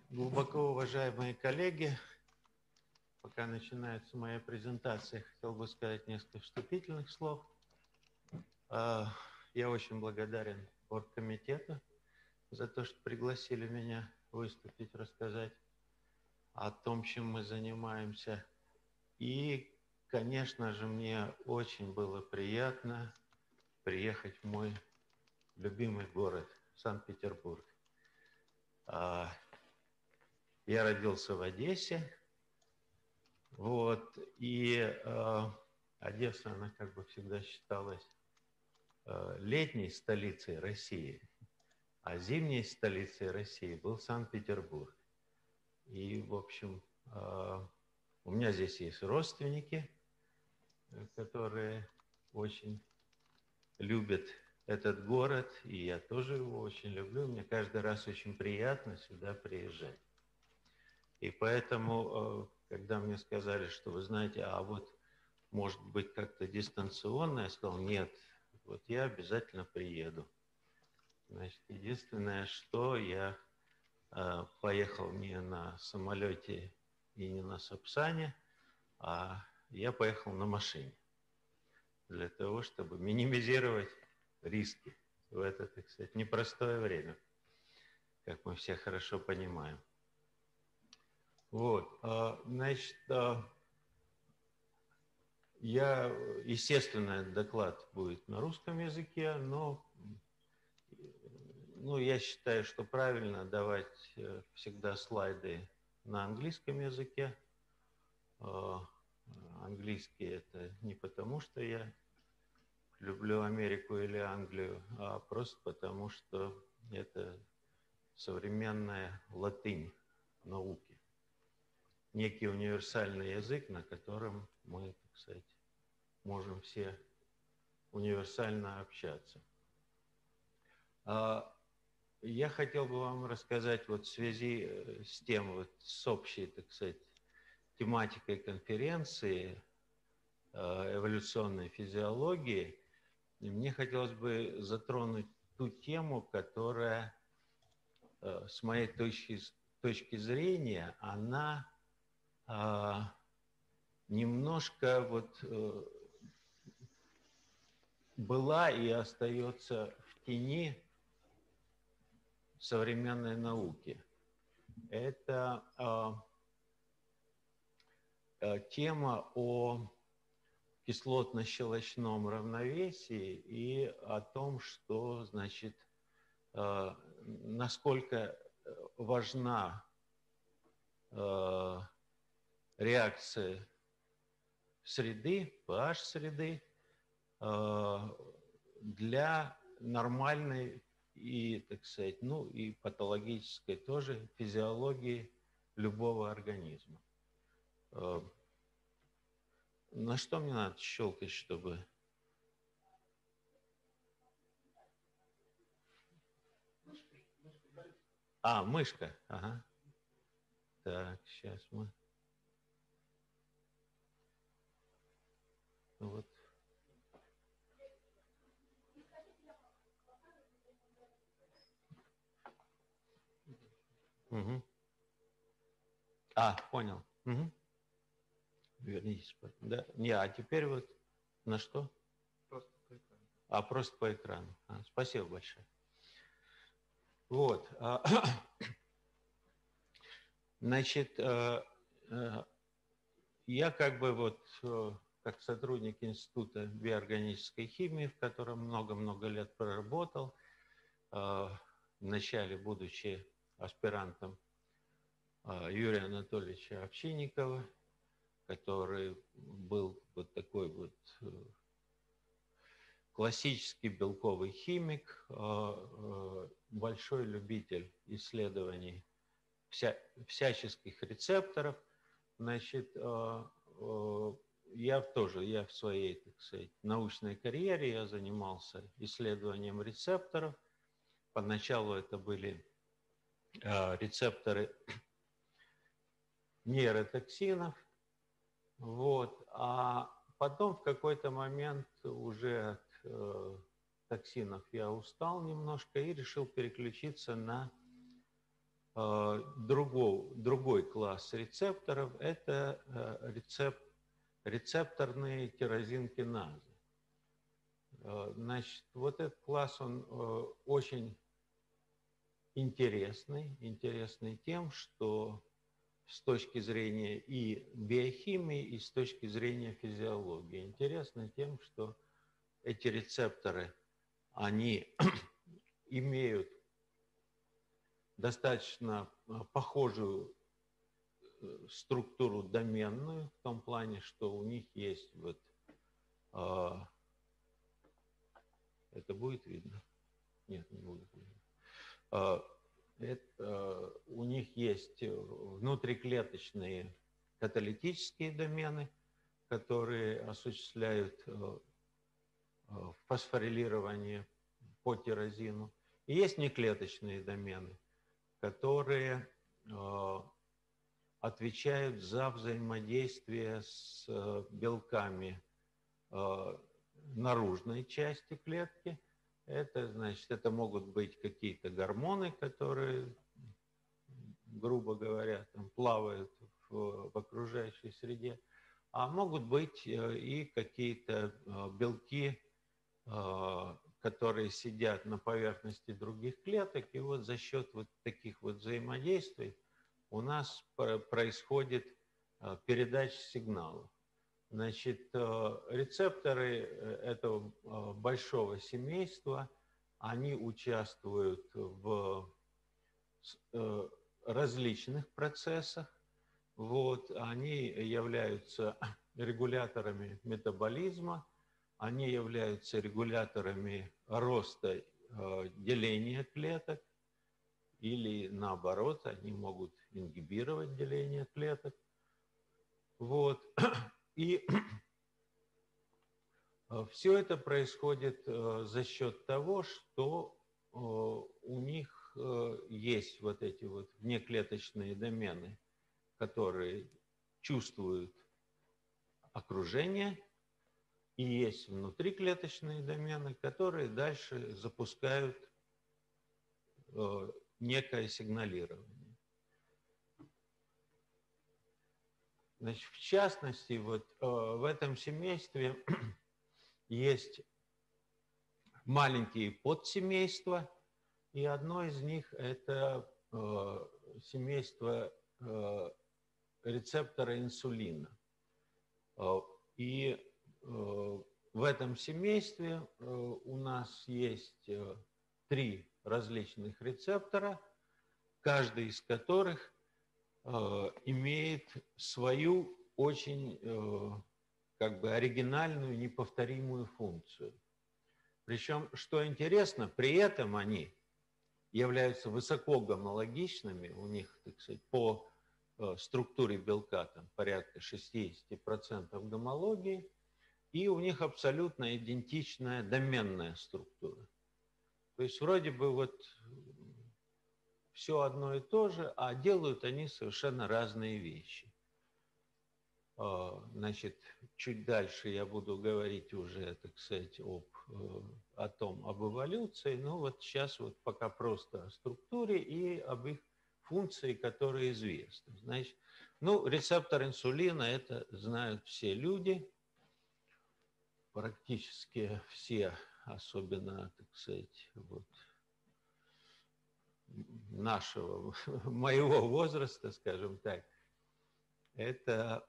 Глубоко уважаемые коллеги, пока начинается моя презентация, хотел бы сказать несколько вступительных слов. Я очень благодарен оргкомитету за то, что пригласили меня выступить, рассказать о том, чем мы занимаемся. И, конечно же, мне очень было приятно приехать в мой любимый город Санкт-Петербург. Я родился в Одессе, и Одесса, она как бы всегда считалась летней столицей России, а зимней столицей России был Санкт-Петербург. И, в общем, у меня здесь есть родственники, которые очень любят этот город, и я тоже его очень люблю. Мне каждый раз очень приятно сюда приезжать. И поэтому, когда мне сказали, что, вы знаете, а вот может быть как-то дистанционно, я сказал, нет, вот я обязательно приеду. Значит, единственное, что я поехал не на самолете и не на Сапсане, а я поехал на машине для того, чтобы минимизировать риски в это, так сказать, непростое время, как мы все хорошо понимаем. Значит, естественно, доклад будет на русском языке, но я считаю, что правильно давать всегда слайды на английском языке. Английский это не потому, что я люблю Америку или Англию, а просто потому, что это современная латынь науки. Некий универсальный язык, на котором мы, так сказать, можем все универсально общаться. Я хотел бы вам рассказать вот в связи с тем, вот с общей, так сказать, тематикой конференции эволюционной физиологии, мне хотелось бы затронуть ту тему, которая, с моей точки зрения, она немножко вот была и остается в тени современной науки. Это тема о кислотно-щелочном равновесии и о том, что, значит, насколько важна реакция среды, pH-среды, для нормальной и, так сказать, и патологической тоже физиологии любого организма. На что мне надо щелкать, чтобы... Мышка. Ага. Так, сейчас мы... Вот. Угу. Понял. Угу. Вернитесь. Да. А теперь вот на что? Просто по экрану. Просто по экрану. Спасибо большое. Вот. Значит, я как бы вот как сотрудник Института биоорганической химии, в котором много-много лет проработал, вначале будучи аспирантом Юрия Анатольевича Овчинникова, который был вот такой вот классический белковый химик, большой любитель исследований всяческих рецепторов. Значит, я в своей, так сказать, научной карьере я занимался исследованием рецепторов. Поначалу это были рецепторы нейротоксинов, а потом в какой-то момент уже от токсинов я устал немножко и решил переключиться на Другой класс рецепторов – это рецепторные тирозинкиназы. Значит, вот этот класс, он очень интересный тем, что с точки зрения и биохимии, и с точки зрения физиологии. Интересно тем, что эти рецепторы, они имеют достаточно похожую структуру доменную, в том плане, что у них есть вот... Это будет видно? Нет, не будет видно. У них есть внутриклеточные каталитические домены, которые осуществляют фосфорилирование по тирозину. И есть неклеточные домены, которые отвечают за взаимодействие с белками наружной части клетки. Это значит, это могут быть какие-то гормоны, которые, грубо говоря, там плавают в окружающей среде, а могут быть и какие-то белки, которые сидят на поверхности других клеток, и вот за счет вот таких вот взаимодействий у нас происходит передача сигналов. Значит, рецепторы этого большого семейства, они участвуют в различных процессах. Вот, они являются регуляторами метаболизма, они являются регуляторами роста, деления клеток, или наоборот, они могут ингибировать деление клеток. Вот. И все это происходит за счет того, что у них есть вот эти вот внеклеточные домены, которые чувствуют окружение, и есть внутриклеточные домены, которые дальше запускают некое сигналирование. Значит, в частности, вот в этом семействе есть маленькие подсемейства, и одно из них – это семейство рецептора инсулина. И в этом семействе у нас есть 3 различных рецептора, каждый из которых имеет свою очень как бы оригинальную, неповторимую функцию. Причем, что интересно, при этом они являются высоко гомологичными, у них, так сказать, по структуре белка там порядка 60% гомологии, и у них абсолютно идентичная доменная структура. То есть вроде бы вот все одно и то же, а делают они совершенно разные вещи. Значит, чуть дальше я буду говорить уже, так сказать, об эволюции. Но вот сейчас вот пока просто о структуре и об их функции, которые известны. Значит, ну, рецептор инсулина – это знают все люди, практически все, особенно, так сказать, вот, нашего, моего возраста, скажем так, это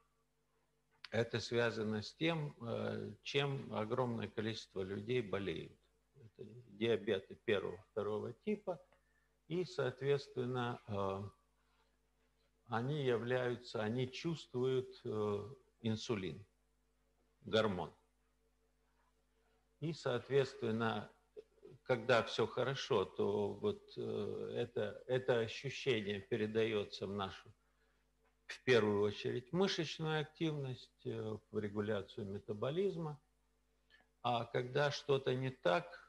связано с тем, чем огромное количество людей болеют. Это диабеты 1-2 типа, и, соответственно, они чувствуют инсулин, гормон. И, соответственно, когда все хорошо, то вот это ощущение передается в первую очередь, мышечную активность, в регуляцию метаболизма. А когда что-то не так,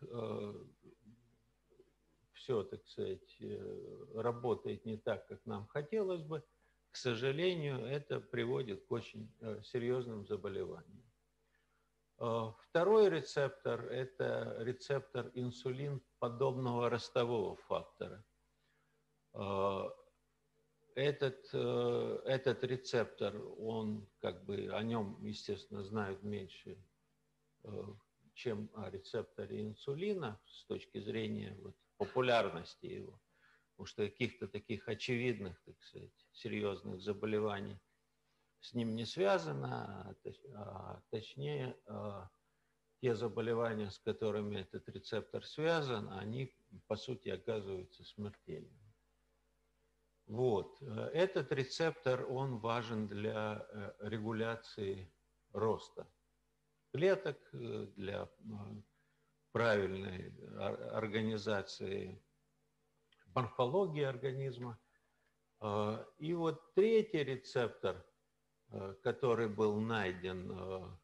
все, так сказать, работает не так, как нам хотелось бы, к сожалению, это приводит к очень серьезным заболеваниям. Второй рецептор – это рецептор инсулин подобного ростового фактора. Этот рецептор, он как бы, о нем, естественно, знают меньше, чем о рецепторе инсулина с точки зрения вот, популярности его. Потому что каких-то таких очевидных, так сказать, серьезных заболеваний с ним не связано, точнее, те заболевания, с которыми этот рецептор связан, они, по сути, оказываются смертельными. Вот. Этот рецептор, он важен для регуляции роста клеток, для правильной организации морфологии организма. И вот третий рецептор, который был найден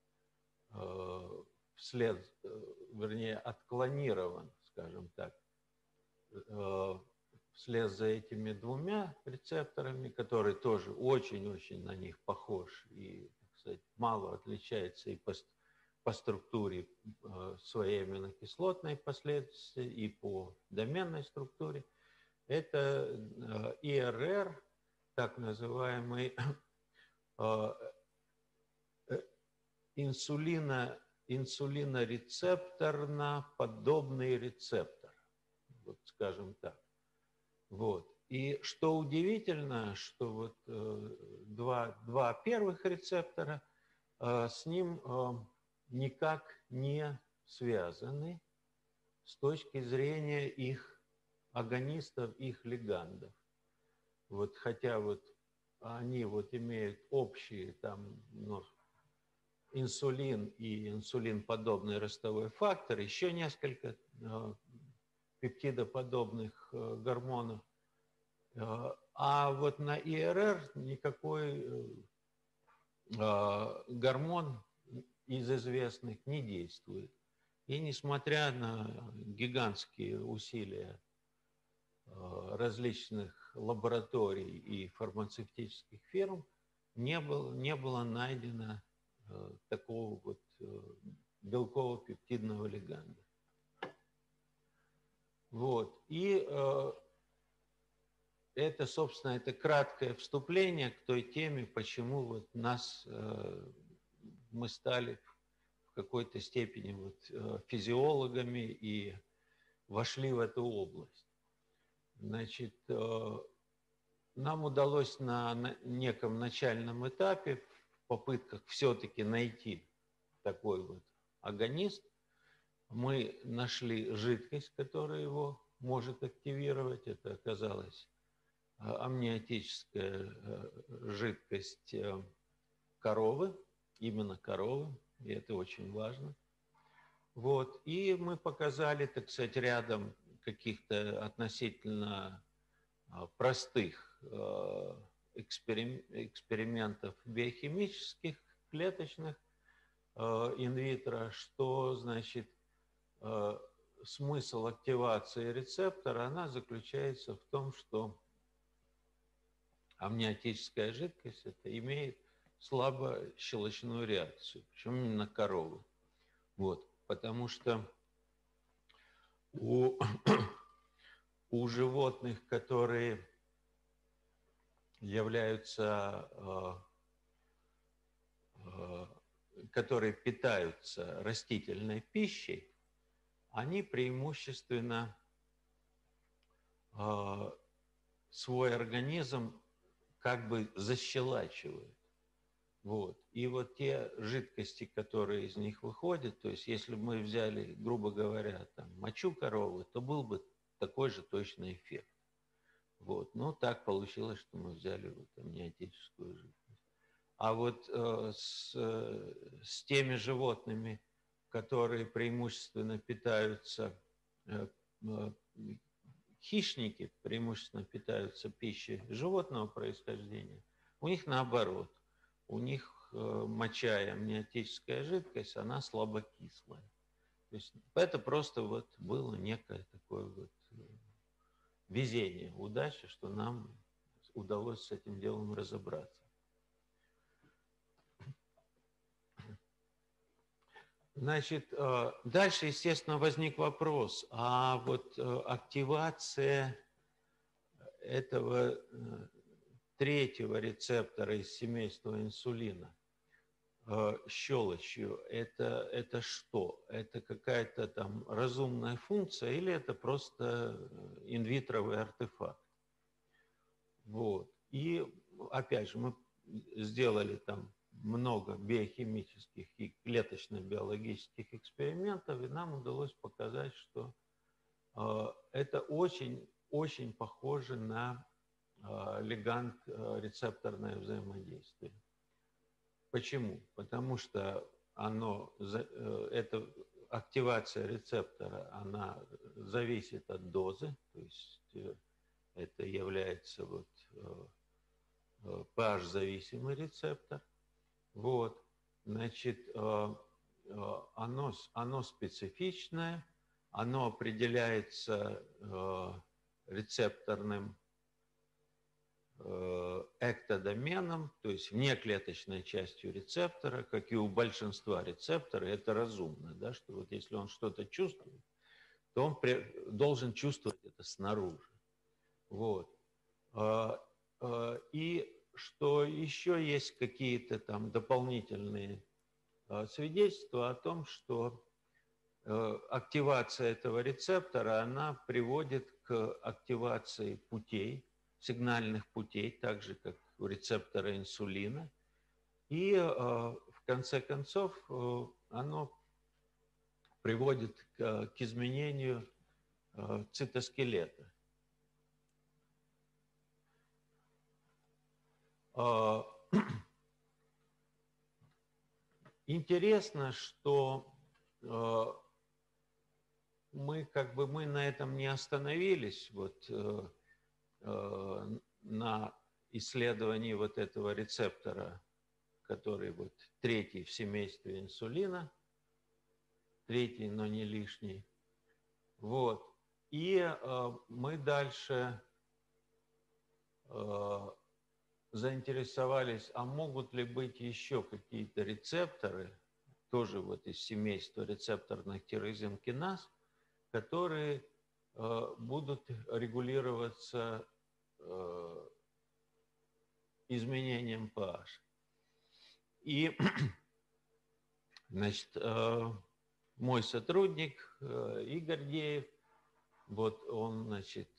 вернее, отклонирован, скажем так, вслед за этими двумя рецепторами, которые тоже очень-очень на них похож и, так сказать, мало отличается и по структуре своей аминокислотной последовательности, и по доменной структуре. Это ИРР, так называемый инсулинорецепторно-подобный рецептор, вот скажем так. Вот. И что удивительно, что вот два первых рецептора с ним никак не связаны с точки зрения их агонистов, их лигандов. Вот, хотя вот они вот имеют общие там, ну, инсулин и инсулинподобный ростовой фактор, еще несколько пептидоподобных гормонов. А вот на ИРР никакой гормон из известных не действует. И несмотря на гигантские усилия различных лабораторий и фармацевтических фирм, не было найдено такого вот белково-пептидного лиганда. Вот. И это, собственно, это краткое вступление к той теме, почему вот мы стали в какой-то степени вот физиологами и вошли в эту область. Значит, нам удалось на неком начальном этапе в попытках все-таки найти такой вот агонист. Мы нашли жидкость, которая его может активировать. Это оказалась амниотическая жидкость коровы, именно коровы, и это очень важно. Вот. И мы показали, так сказать, рядом каких-то относительно простых экспериментов биохимических, клеточных, инвитро, что, значит, смысл активации рецептора, она заключается в том, что амниотическая жидкость это имеет слабощелочную реакцию, причем именно коровы. Вот, потому что у животных, которые которые питаются растительной пищей, они преимущественно свой организм как бы защелачивают. Вот. И вот те жидкости, которые из них выходят, то есть если бы мы взяли, грубо говоря, там, мочу коровы, то был бы такой же точный эффект. Вот. Но так получилось, что мы взяли вот амниотическую жидкость. А вот с теми животными, которые преимущественно питаются, хищники преимущественно питаются пищей животного происхождения, у них наоборот. У них моча и амниотическая жидкость, она слабокислая. То есть это просто вот было некое такое вот везение, удача, что нам удалось с этим делом разобраться. Значит, дальше, естественно, возник вопрос, а вот активация этого третьего рецептора из семейства инсулина щелочью, это что? Это какая-то там разумная функция или это просто инвитровый артефакт? Вот. И опять же, мы сделали там много биохимических и клеточно-биологических экспериментов, и нам удалось показать, что это очень похоже на лиганд-рецепторное взаимодействие. Почему? Потому что эта активация рецептора, она зависит от дозы, то есть это является вот pH-зависимый рецептор. Вот, значит, оно специфичное, оно определяется рецепторным эктодоменом, то есть внеклеточной частью рецептора, как и у большинства рецепторов, это разумно, да, что вот если он что-то чувствует, то он должен чувствовать это снаружи. Вот. И что еще есть какие-то там дополнительные свидетельства о том, что активация этого рецептора, она приводит к активации путей, сигнальных путей, так же, как у рецептора инсулина. И в конце концов оно приводит к изменению цитоскелета. Интересно, что мы на этом не остановились, вот на исследовании вот этого рецептора, который вот третий в семействе инсулина, третий, но не лишний. Вот. И мы дальше заинтересовались, а могут ли быть еще какие-то рецепторы, тоже вот из семейства рецепторных тирозинкиназ, которые будут регулироваться изменением pH. И, значит, мой сотрудник Игорь Деев, вот он, значит,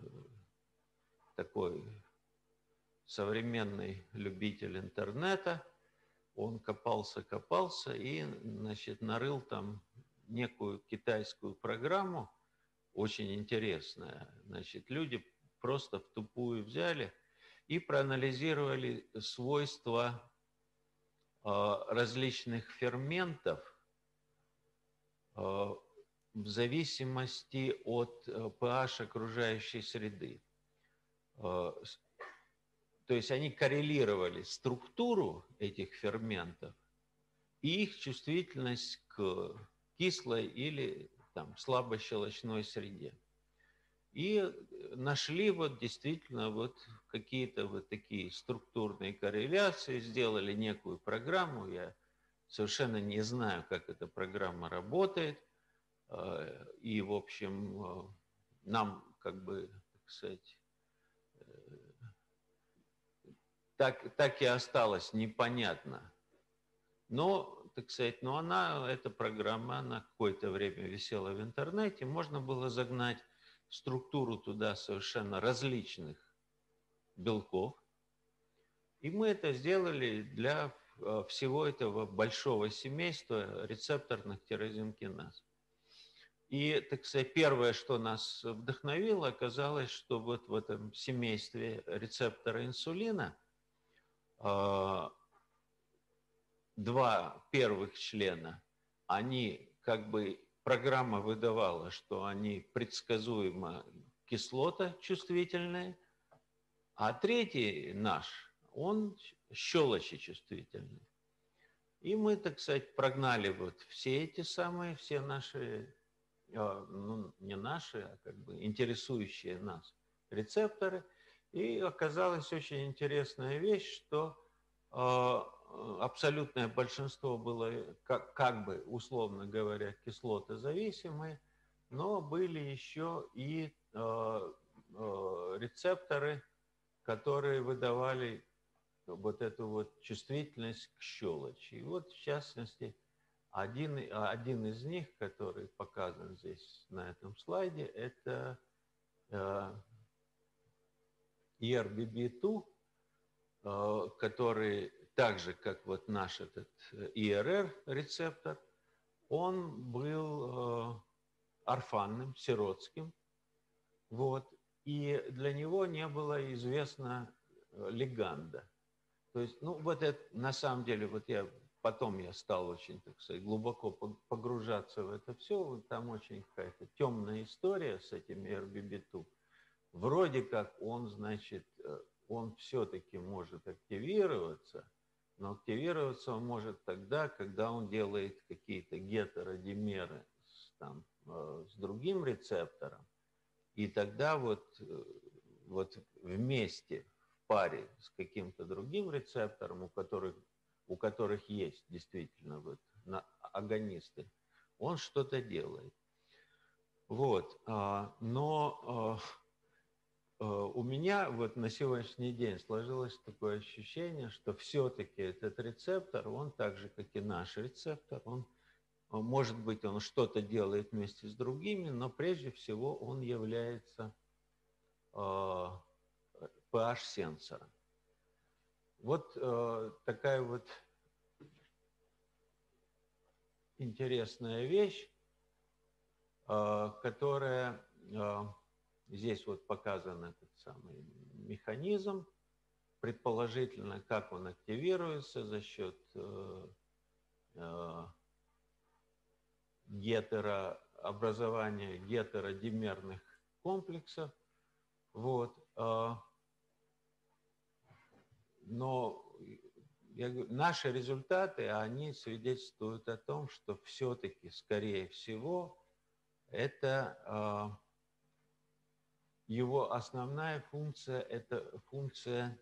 такой современный любитель интернета, он копался и, значит, нарыл там некую китайскую программу, очень интересная. Значит, люди просто в тупую взяли и проанализировали свойства различных ферментов в зависимости от pH окружающей среды. То есть они коррелировали структуру этих ферментов и их чувствительность к кислой или там, слабощелочной среде. И нашли вот действительно вот какие-то вот такие структурные корреляции, сделали некую программу. Я совершенно не знаю, как эта программа работает. И, в общем, нам, как бы, так сказать, так и осталось непонятно. Но, так сказать, эта программа, она какое-то время висела в интернете, можно было загнать структуру туда совершенно различных белков. И мы это сделали для всего этого большого семейства рецепторных тирозинкиназ. И, так сказать, первое, что нас вдохновило, оказалось, что вот в этом семействе рецептора инсулина два первых члена, они как бы, программа выдавала, что они предсказуемо кислоточувствительные, а третий наш, он щелочечувствительный. И мы, так сказать, прогнали вот все наши, ну, не наши, а как бы интересующие нас рецепторы. И оказалась очень интересная вещь, что абсолютное большинство было, как бы, условно говоря, кислотозависимые, но были еще и рецепторы, которые выдавали вот эту вот чувствительность к щелочи. И вот, в частности, один из них, который показан здесь на этом слайде, это ERBB2, который так же, как вот наш этот ERR-рецептор, он был орфанным, сиротским, вот, и для него не было известно лиганда. То есть, ну, вот это, на самом деле, вот потом я стал очень, так сказать, глубоко погружаться в это все, там очень какая-то темная история с этим ERBB2. Вроде как он, значит, он все-таки может активироваться, но активироваться он может тогда, когда он делает какие-то гетеродимеры с другим рецептором, и тогда вот вместе, в паре с каким-то другим рецептором, у которых есть действительно вот агонисты, он что-то делает. Вот, но у меня вот на сегодняшний день сложилось такое ощущение, что все-таки этот рецептор, он так же, как и наш рецептор, он, может быть, он что-то делает вместе с другими, но прежде всего он является pH-сенсором. Вот такая вот интересная вещь, которая здесь вот показан этот самый механизм, предположительно, как он активируется за счет образования гетеродимерных комплексов. Вот. Но я говорю, наши результаты, они свидетельствуют о том, что все-таки, скорее всего, это его основная функция, это функция,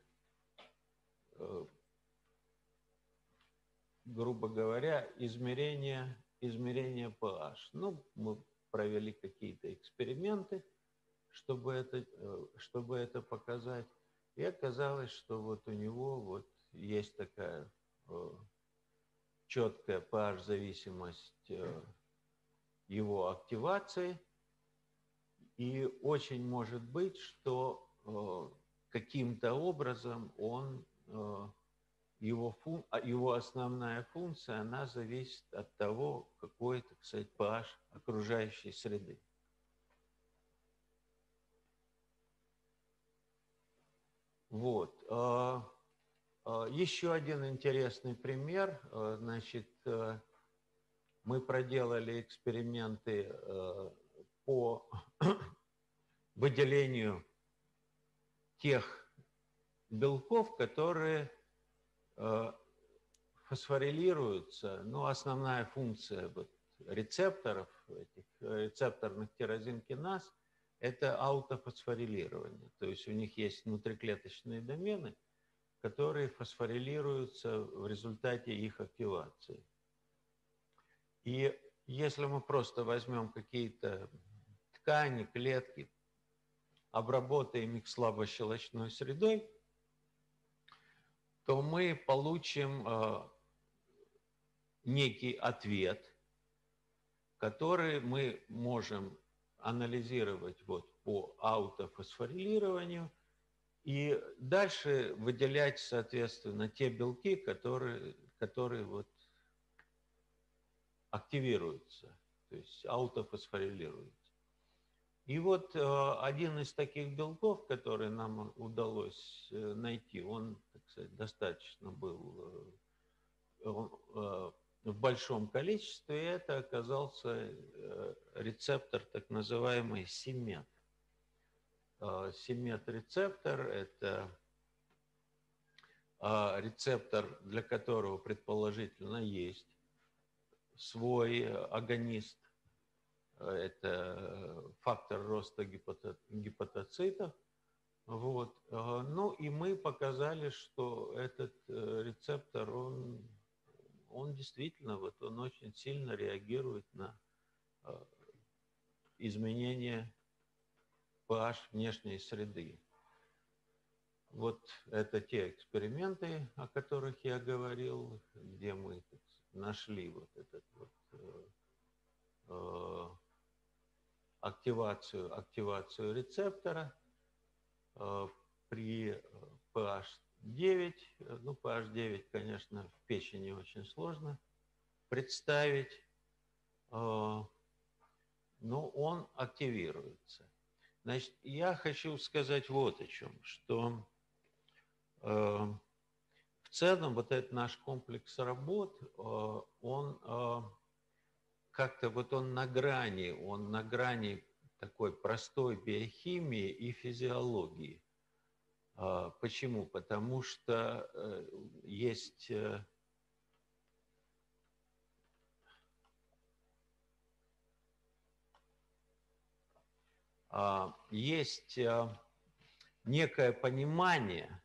грубо говоря, измерения pH. Ну, мы провели какие-то эксперименты, чтобы это показать. И оказалось, что вот у него вот есть такая четкая pH-зависимость его активации. И очень может быть, что каким-то образом его основная функция, она зависит от того, какой, так сказать, pH окружающей среды. Вот. Еще один интересный пример. Значит, мы проделали эксперименты по выделению тех белков, которые фосфорилируются. Ну, основная функция вот рецепторов, этих рецепторных тирозинкиназ, это аутофосфорилирование. То есть у них есть внутриклеточные домены, которые фосфорилируются в результате их активации. И если мы просто возьмем какие-то ткани, клетки, обработаем их слабощелочной средой, то мы получим некий ответ, который мы можем анализировать вот по аутофосфорилированию и дальше выделять, соответственно, те белки, которые вот активируются, то есть аутофосфорилируются. И вот один из таких белков, который нам удалось найти, он, так сказать, достаточно был в большом количестве, и это оказался рецептор, так называемый c-MET. c-MET-рецептор – это рецептор, для которого предположительно есть свой агонист. Это фактор роста гепатоцитов. Вот. Ну и мы показали, что этот рецептор, он действительно, вот он очень сильно реагирует на изменение pH внешней среды. Вот это те эксперименты, о которых я говорил, где мы нашли вот этот вот активацию рецептора при pH 9. Ну, pH 9, конечно, в печени очень сложно представить, но он активируется. Значит, я хочу сказать вот о чем, что в целом вот этот наш комплекс работ, он как-то вот он на грани такой простой биохимии и физиологии. Почему? Потому что есть некое понимание,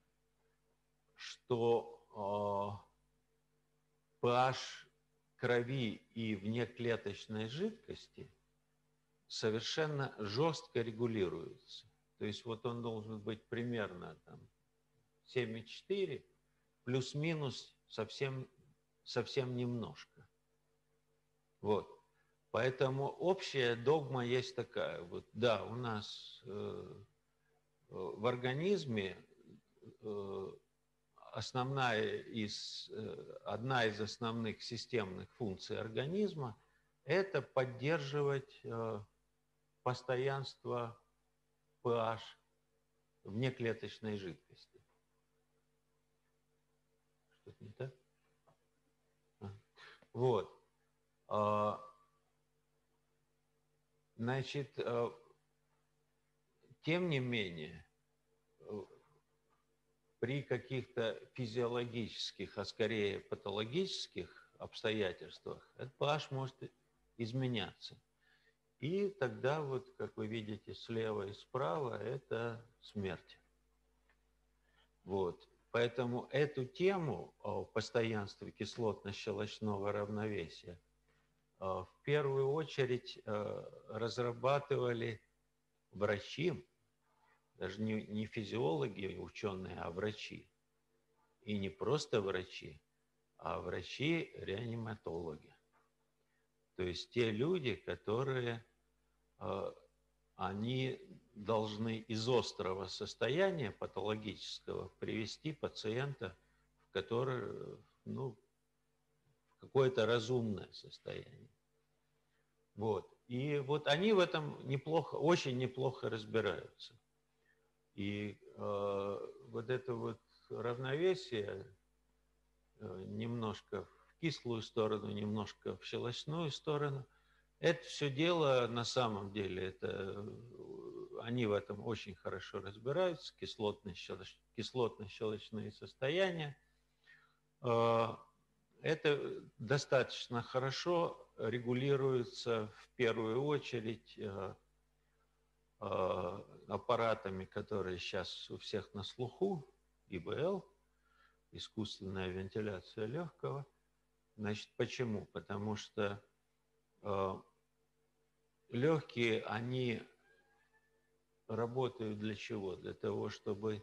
что pH крови и внеклеточной жидкости совершенно жестко регулируется. То есть вот он должен быть примерно там 7,4 плюс-минус совсем немножко. Вот. Поэтому общая догма есть такая. Вот, да, у нас в организме одна из основных системных функций организма – это поддерживать постоянство pH внеклеточной жидкости. Что-то не так? Вот. Значит, тем не менее, при каких-то физиологических, а скорее патологических обстоятельствах этот pH может изменяться. И тогда, вот, как вы видите, слева и справа – это смерть. Вот. Поэтому эту тему о постоянстве кислотно-щелочного равновесия в первую очередь разрабатывали врачи, даже не физиологи и ученые, а врачи. И не просто врачи, а врачи-реаниматологи. То есть те люди, которые они должны из острого состояния патологического привести пациента в какое-то разумное состояние. Вот. И вот они в этом очень неплохо разбираются. И вот это вот равновесие немножко в кислую сторону, немножко в щелочную сторону, это все дело на самом деле, они в этом очень хорошо разбираются, кислотно-щелочные состояния. Это достаточно хорошо регулируется в первую очередь аппаратами, которые сейчас у всех на слуху, ИБЛ, искусственная вентиляция легкого. Значит, почему? Потому что легкие, они работают для чего? Для того, чтобы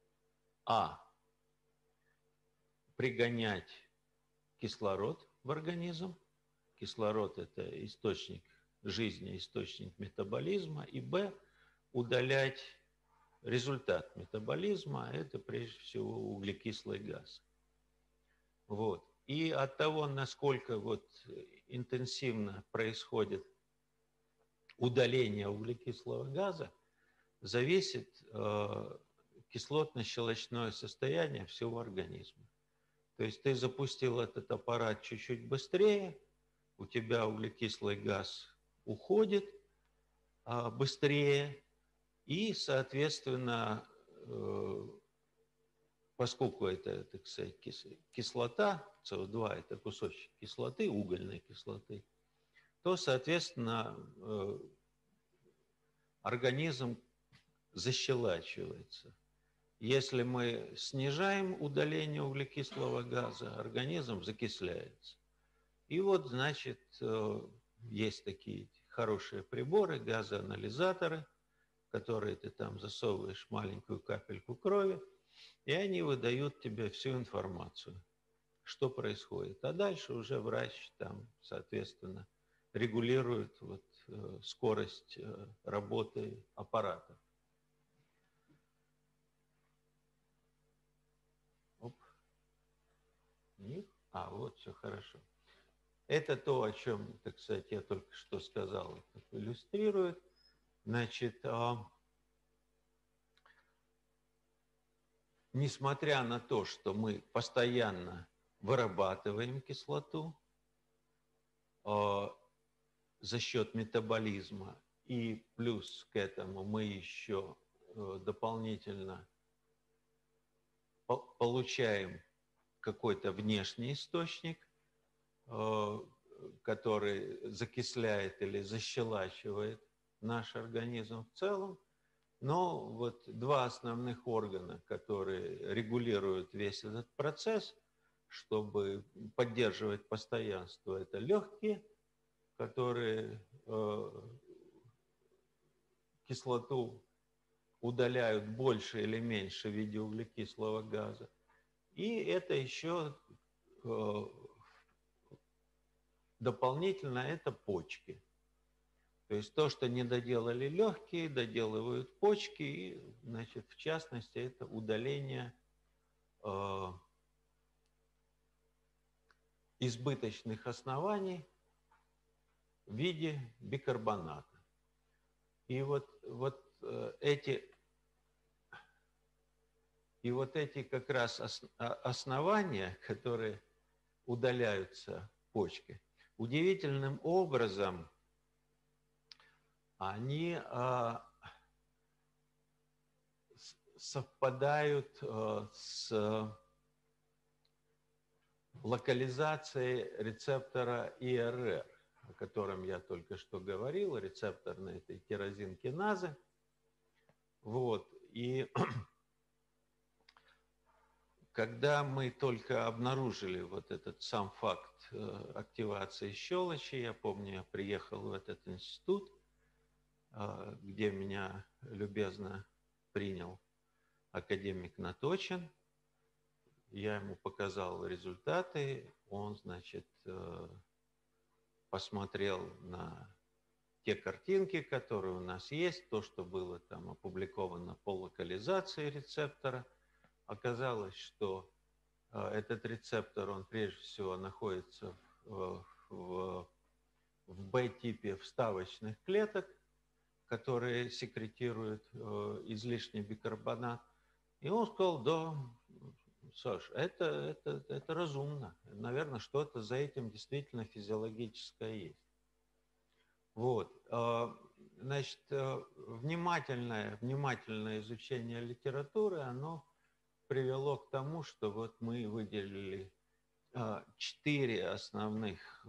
пригонять кислород в организм. Кислород – это источник жизни, источник метаболизма. И удалять результат метаболизма – это прежде всего углекислый газ. Вот. И от того, насколько вот интенсивно происходит удаление углекислого газа, зависит кислотно-щелочное состояние всего организма. То есть ты запустил этот аппарат чуть-чуть быстрее, у тебя углекислый газ уходит быстрее, и, соответственно, поскольку это, так сказать, кислота, СО2 – это кусочек кислоты, угольной кислоты, то, соответственно, организм защелачивается. Если мы снижаем удаление углекислого газа, организм закисляется. И вот, значит, есть такие хорошие приборы, газоанализаторы, которые ты там засовываешь маленькую капельку крови, и они выдают тебе всю информацию, что происходит. А дальше уже врач там, соответственно, регулирует вот, скорость работы аппарата. Оп. Нет? А, вот, все хорошо. Это то, о чем, так сказать, я только что сказал, иллюстрирует. Значит, несмотря на то, что мы постоянно вырабатываем кислоту за счет метаболизма, и плюс к этому мы еще дополнительно получаем какой-то внешний источник, который закисляет или защелачивает наш организм в целом. Но вот два основных органа, которые регулируют весь этот процесс, чтобы поддерживать постоянство, это легкие, которые кислоту удаляют больше или меньше в виде углекислого газа. И это еще дополнительно это почки. То есть то, что не доделали легкие, доделывают почки, и, значит, в частности, это удаление избыточных оснований в виде бикарбоната. И вот эти как раз основания, которые удаляются почки, удивительным образом они совпадают с локализацией рецептора ИРР, о котором я только что говорил, рецепторной этой тирозинкиназы. Вот. И когда мы только обнаружили вот этот сам факт активации щелочи, я помню, я приехал в этот институт, где меня любезно принял академик Наточин. Я ему показал результаты, он, значит, посмотрел на те картинки, которые у нас есть, то, что было там опубликовано по локализации рецептора. Оказалось, что этот рецептор, он прежде всего находится в Б-типе вставочных клеток, которые секретируют излишний бикарбонат. И он сказал, да, Саш, это разумно. Наверное, что-то за этим действительно физиологическое есть. Вот. Значит, внимательное изучение литературы, оно привело к тому, что вот мы выделили 4 основных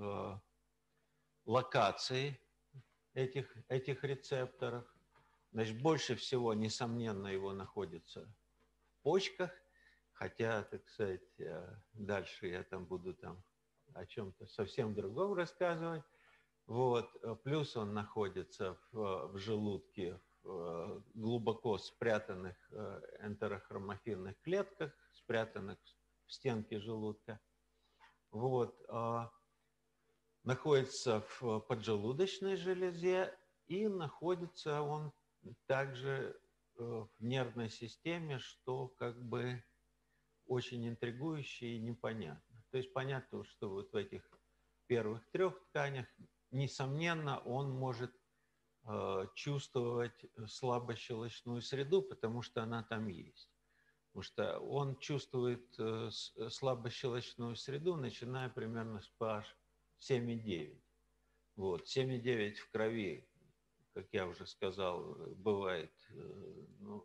локации этих рецепторов. Значит, больше всего, несомненно, его находится в почках, хотя, так сказать, дальше я там буду о чем-то совсем другом рассказывать. Вот. Плюс он находится в желудке, в глубоко спрятанных энтерохромофильных клетках, спрятанных в стенке желудка. Вот. Находится в поджелудочной железе, и находится он также в нервной системе, что как бы очень интригующе и непонятно. То есть понятно, что вот в этих первых 3 тканях, несомненно, он может чувствовать слабощелочную среду, потому что она там есть. Потому что он чувствует слабощелочную среду, начиная примерно с pH 7,9. Вот. 7,9 в крови, как я уже сказал, бывает, ну,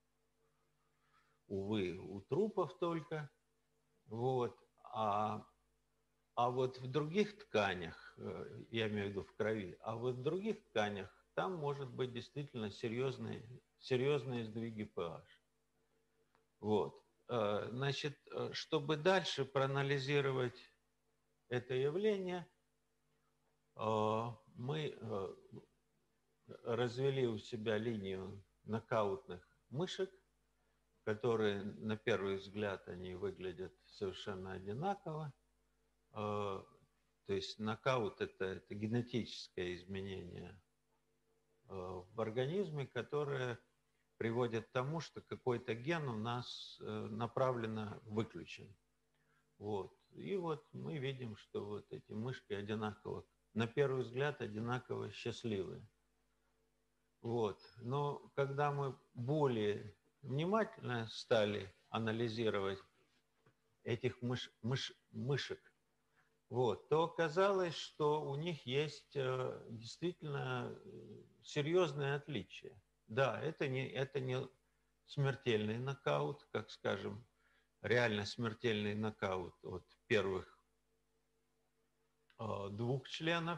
увы, у трупов только. Вот. А вот в других тканях, я имею в виду в крови, а вот в других тканях там может быть действительно серьезные сдвиги pH. Вот. Значит, чтобы дальше проанализировать это явление, мы развели у себя линию нокаутных мышек, которые на первый взгляд они выглядят совершенно одинаково. То есть нокаут это генетическое изменение в организме, которое приводит к тому, что какой-то ген у нас направленно выключен. Вот. И вот мы видим, что вот эти мышки одинаково, на первый взгляд одинаково счастливые. Вот. Но когда мы более внимательно стали анализировать этих мышек, вот, то оказалось, что у них есть действительно серьезные отличия. Да, это не смертельный нокаут, как, скажем, реально смертельный нокаут от первых двух членов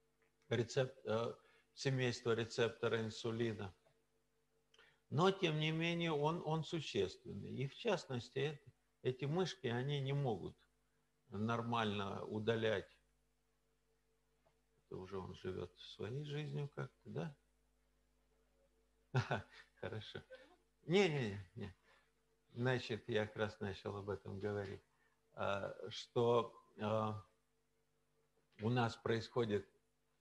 семейства рецептора инсулина. Но, тем не менее, он существенный. И, в частности, эти мышки, они не могут нормально удалять. Это уже он живет своей жизнью как-то, да? Хорошо. Не. Значит, я как раз начал об этом говорить. Что у нас происходит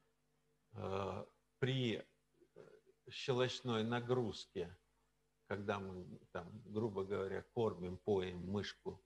при щелочной нагрузке, когда мы, там, грубо говоря, поем мышку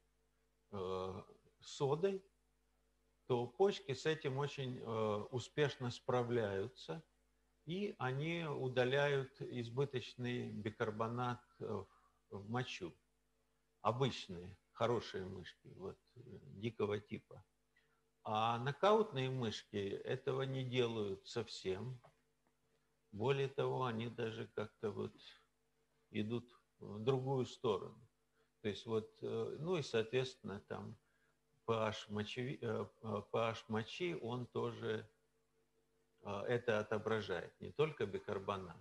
содой, то почки с этим очень успешно справляются, и они удаляют избыточный бикарбонат в мочу. Обычные, хорошие мышки, вот, дикого типа. А нокаутные мышки этого не делают совсем. Более того, они даже как-то вот идут в другую сторону. То есть вот, ну и, соответственно, там pH мочи, он тоже это отображает, не только бикарбонат,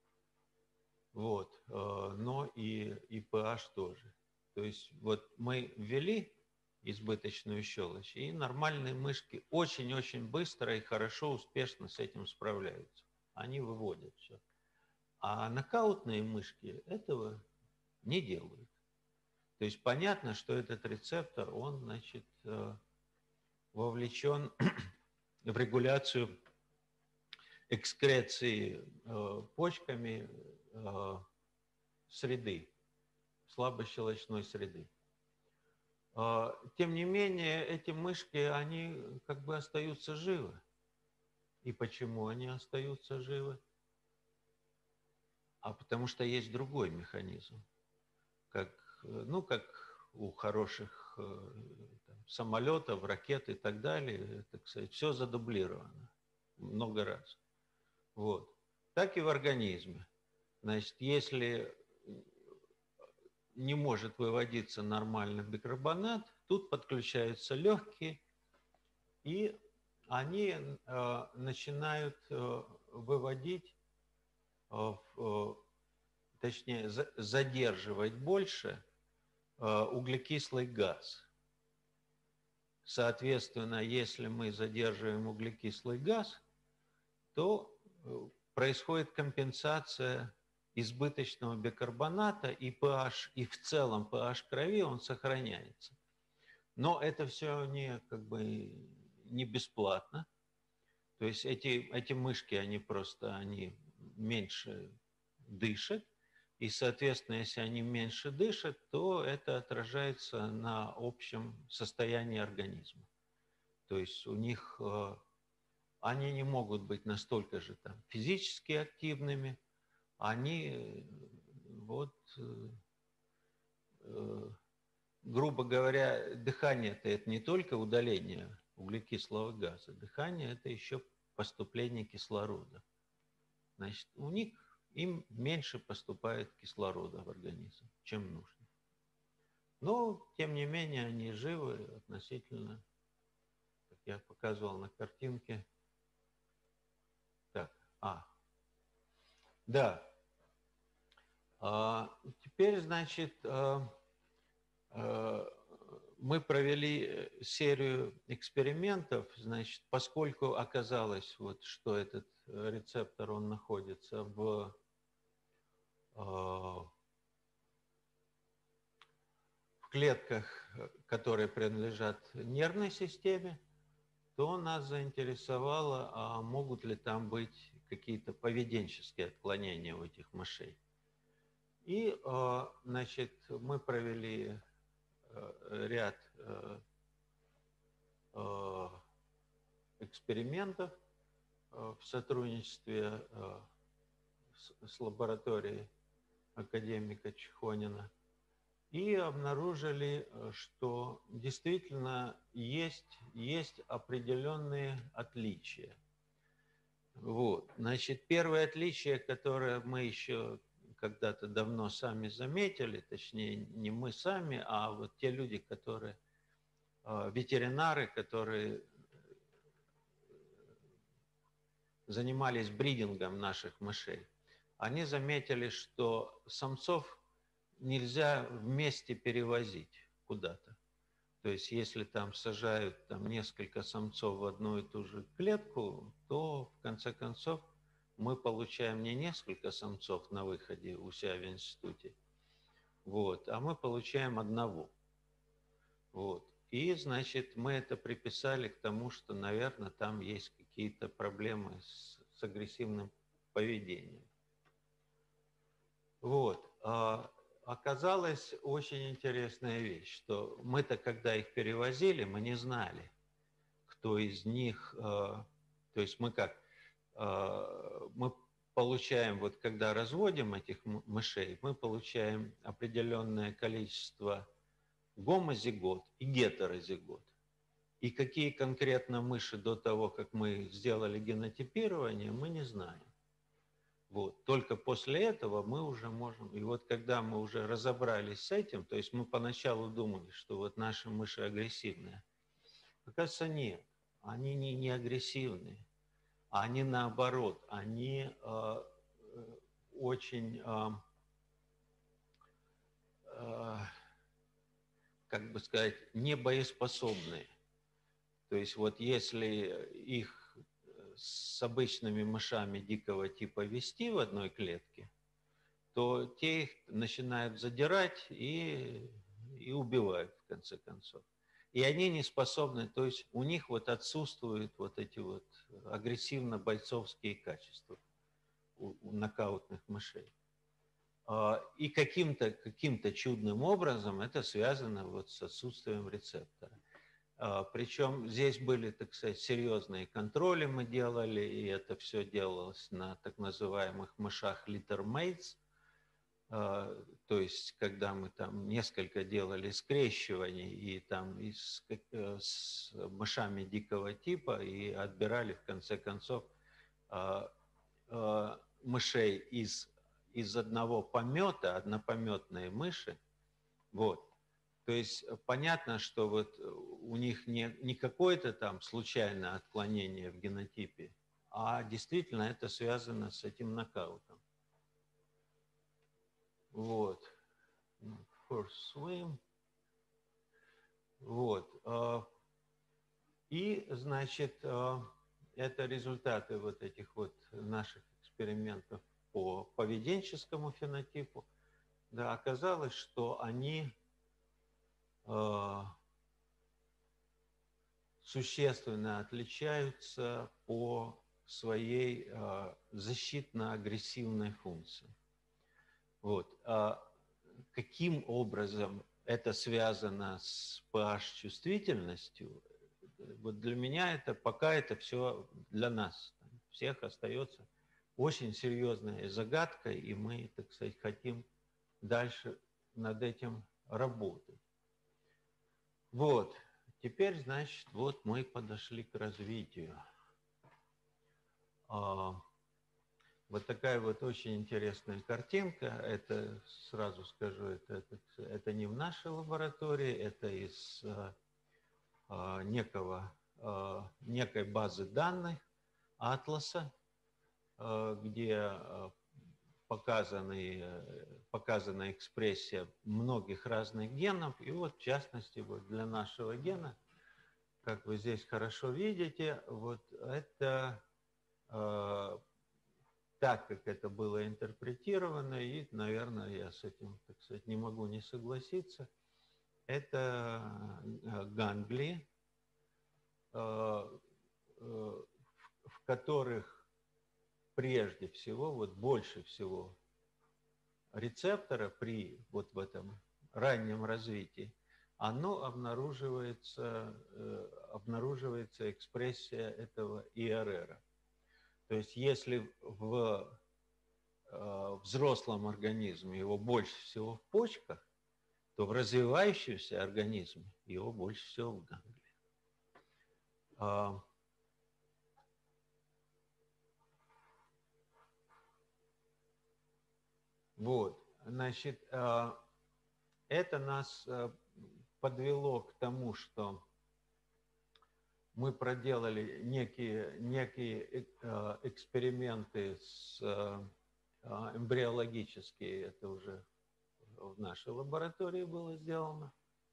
вот, но и pH тоже. То есть вот мы ввели избыточную щелочь, и нормальные мышки очень-очень быстро и хорошо, успешно с этим справляются. Они выводят все. А нокаутные мышки этого не делают. То есть понятно, что этот рецептор, он, значит, вовлечен в регуляцию экскреции почками среды, слабощелочной среды. Тем не менее, эти мышки, они как бы остаются живы. И почему они остаются живы? А потому что есть другой механизм. Как у хороших там, самолетов, ракет и так далее, так сказать, все задублировано много раз. Вот. Так и в организме. Значит, если не может выводиться нормально бикарбонат, тут подключаются легкие, и они начинают выводить, точнее, задерживать больше углекислый газ. Соответственно, если мы задерживаем углекислый газ, то происходит компенсация избыточного бикарбоната, и pH, и в целом pH крови, он сохраняется. Но это все не бесплатно. То есть эти мышки, они меньше дышат, и, соответственно, если они меньше дышат, то это отражается на общем состоянии организма. То есть у них они не могут быть настолько же там физически активными, они вот, грубо говоря, дыхание это не только удаление углекислого газа, дыхание это еще поступление кислорода. Значит, им меньше поступает кислорода в организм, чем нужно. Но, тем не менее, они живы относительно, как я показывал на картинке. Так, да. Теперь, значит, мы провели серию экспериментов, значит, поскольку оказалось, вот, что этот рецептор, он находится в в клетках, которые принадлежат нервной системе, то нас заинтересовало, а могут ли там быть какие-то поведенческие отклонения у этих мышей. И, значит, мы провели ряд экспериментов в сотрудничестве с лабораторией академика Чехонина и обнаружили, что действительно есть определенные отличия. Вот. Значит, первое отличие, которое мы еще когда-то давно сами заметили, точнее, не мы сами, а вот те люди, которые, ветеринары, которые занимались бридингом наших мышей, они заметили, что самцов нельзя вместе перевозить куда-то. То есть, если там сажают там несколько самцов в одну и ту же клетку, то в конце концов мы получаем не несколько самцов на выходе у себя в институте, вот, а мы получаем одного. Вот. И, значит, мы это приписали к тому, что, наверное, там есть какие-то проблемы с агрессивным поведением. Вот. Оказалась очень интересная вещь, что мы-то, когда их перевозили, мы не знали, кто из них, то есть мы как, мы получаем, вот когда разводим этих мышей, мы получаем определенное количество гомозигот и гетерозигот. И какие конкретно мыши до того, как мы сделали генотипирование, мы не знаем. Вот. Только после этого мы уже можем... И вот когда мы уже разобрались с этим, то есть мы поначалу думали, что вот наши мыши агрессивные. Оказывается, нет. Они не агрессивные. Они наоборот. Они очень... как бы сказать, не боеспособные. То есть вот если их с обычными мышами дикого типа вести в одной клетке, то те их начинают задирать и убивают в конце концов. И они не способны, то есть у них вот отсутствуют вот эти вот агрессивно-бойцовские качества у нокаутных мышей. И каким-то чудным образом это связано вот с отсутствием рецептора. Причем здесь были, так сказать, серьезные контроли мы делали, и это все делалось на так называемых мышах littermates, то есть когда мы там несколько делали скрещиваний и там с мышами дикого типа и отбирали в конце концов мышей из одного помета, однопометные мыши, вот. То есть понятно, что вот у них не какое-то там случайное отклонение в генотипе, а действительно это связано с этим нокаутом. Вот. First swim. Вот. И, значит, это результаты вот этих вот наших экспериментов по поведенческому фенотипу. Да, оказалось, что они существенно отличаются по своей защитно-агрессивной функции. Вот. Каким образом это связано с pH-чувствительностью, вот для меня это пока это все для нас, всех остается очень серьезная загадка, и мы, так сказать, хотим дальше над этим работать. Вот. Теперь, значит, вот мы подошли к развитию. Вот такая вот очень интересная картинка. Это, сразу скажу, это не в нашей лаборатории, это из некой базы данных атласа, где показана экспрессия многих разных генов. И вот в частности вот для нашего гена, как вы здесь хорошо видите, вот это так, как это было интерпретировано, и, наверное, я с этим, так сказать, не могу не согласиться, это ганглии, в которых прежде всего, вот больше всего рецептора при вот в этом раннем развитии, оно обнаруживается экспрессия этого ИРР. То есть если в взрослом организме его больше всего в почках, то в развивающемся организме его больше всего в ганглии. Вот, значит, это нас подвело к тому, что мы проделали некие эксперименты эмбриологические, это уже в нашей лаборатории было сделано.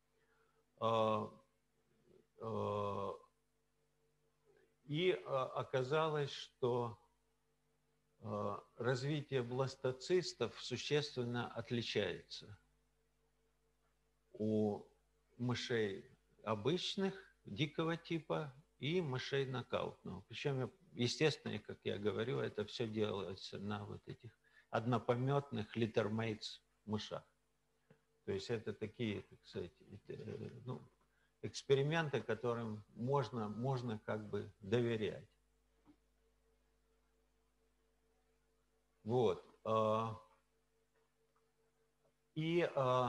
И оказалось, что развитие бластоцистов существенно отличается у мышей обычных, дикого типа, и мышей нокаутного. Причем, естественно, как я говорю, это все делается на вот этих однопометных литермейтс мышах. То есть это такие, так сказать, ну, эксперименты, которым можно как бы доверять. Вот. И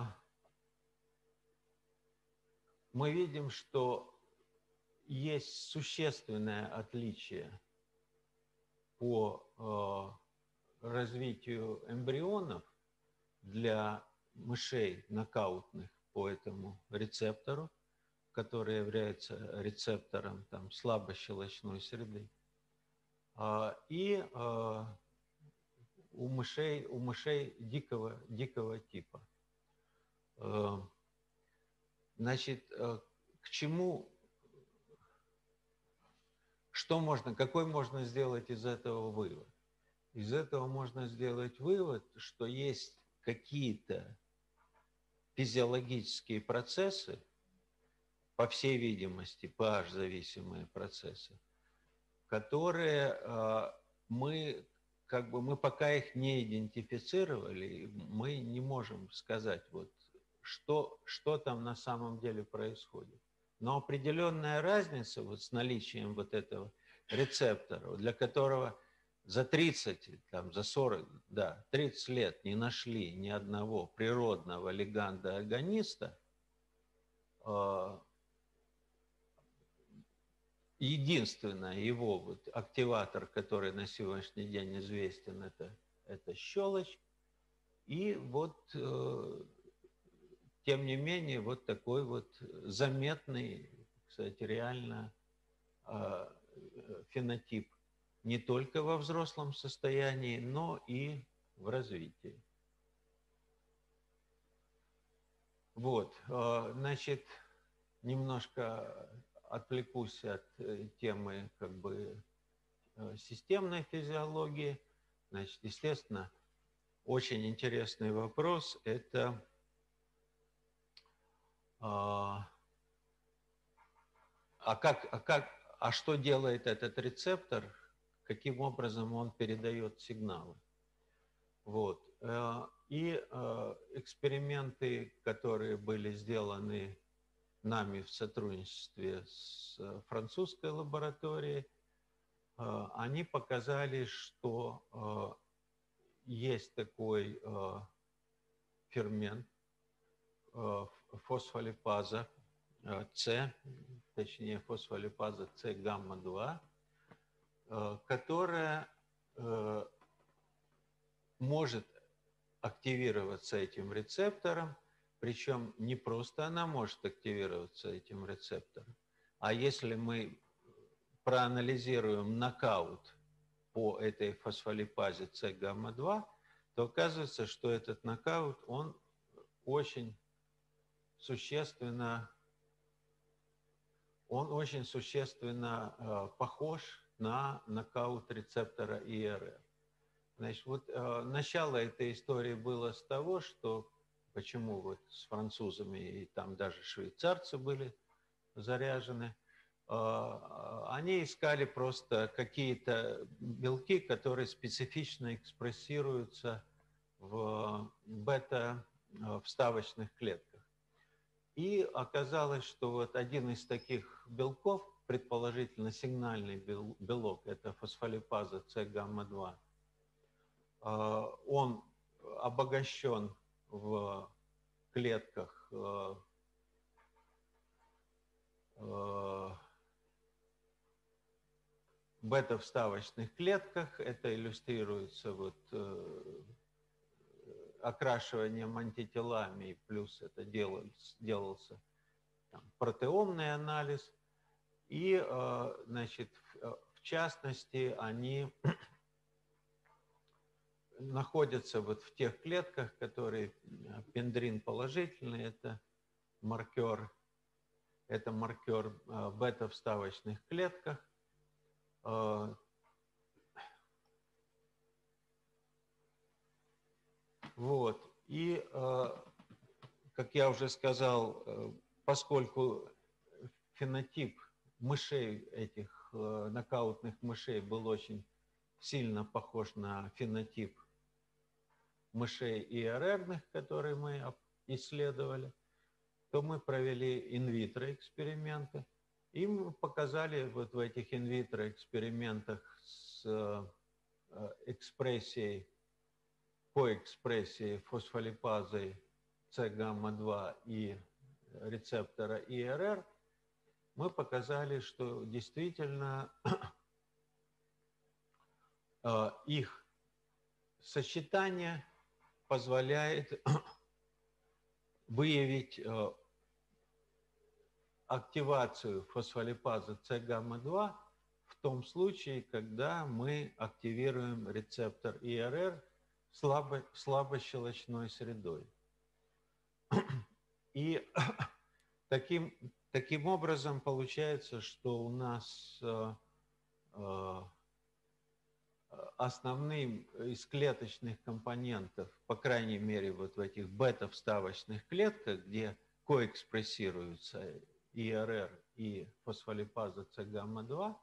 мы видим, что есть существенное отличие по развитию эмбрионов для мышей нокаутных по этому рецептору, который является рецептором там, слабощелочной среды, и у мышей дикого типа. Значит, к чему, какой можно сделать из этого вывод? Из этого можно сделать вывод, что есть какие-то физиологические процессы, по всей видимости, pH-зависимые процессы, которые мы пока их не идентифицировали, мы не можем сказать, вот, что там на самом деле происходит. Но определенная разница вот с наличием вот этого рецептора, для которого за 30, там, за 40, да, 30 лет не нашли ни одного природного лиганда-агониста, единственный его вот активатор, который на сегодняшний день известен, это щелочь. И вот, тем не менее, вот такой вот заметный, кстати, реально фенотип не только во взрослом состоянии, но и в развитии. Вот, значит, немножко отвлекусь от темы как бы системной физиологии. Значит, естественно, очень интересный вопрос – это что делает этот рецептор, каким образом он передает сигналы. Вот. И эксперименты, которые были сделаны нами в сотрудничестве с французской лабораторией, они показали, что есть такой фермент, фосфолипаза С, точнее фосфолипаза С-гамма-2, которая может активироваться этим рецептором, причем не просто она может активироваться этим рецептором, а если мы проанализируем нокаут по этой фосфолипазе С-гамма-2, то оказывается, что этот нокаут, он очень существенно похож на нокаут рецептора ИРР. Значит, вот начало этой истории было с того, что почему вот с французами, и там даже швейцарцы были заряжены, они искали просто какие-то белки, которые специфично экспрессируются в бета-вставочных клетках. И оказалось, что вот один из таких белков, предположительно сигнальный белок, это фосфолипаза С-гамма-2, он обогащен в клетках бета-вставочных клетках. Это иллюстрируется вот окрашиванием антителами, плюс это делался там, протеомный анализ. И, значит, в частности, они находятся вот в тех клетках, которые пендрин положительный, это маркер бета-вставочных клетках. Вот. И, как я уже сказал, поскольку фенотип мышей, этих нокаутных мышей, был очень сильно похож на фенотип мышей ИРРных, которые мы исследовали, то мы провели инвитро эксперименты. И мы показали вот в этих инвитро экспериментах с экспрессией, коэкспрессией фосфолипазой С-гамма-2 и рецептора ИРР, мы показали, что действительно их сочетание позволяет выявить активацию фосфолипазы С-гамма-2 в том случае, когда мы активируем рецептор ИРР слабощелочной средой. И таким образом получается, что у нас основным из клеточных компонентов, по крайней мере, вот в этих бета-вставочных клетках, где коэкспрессируются ИРР и фосфолипаза С-гамма-2,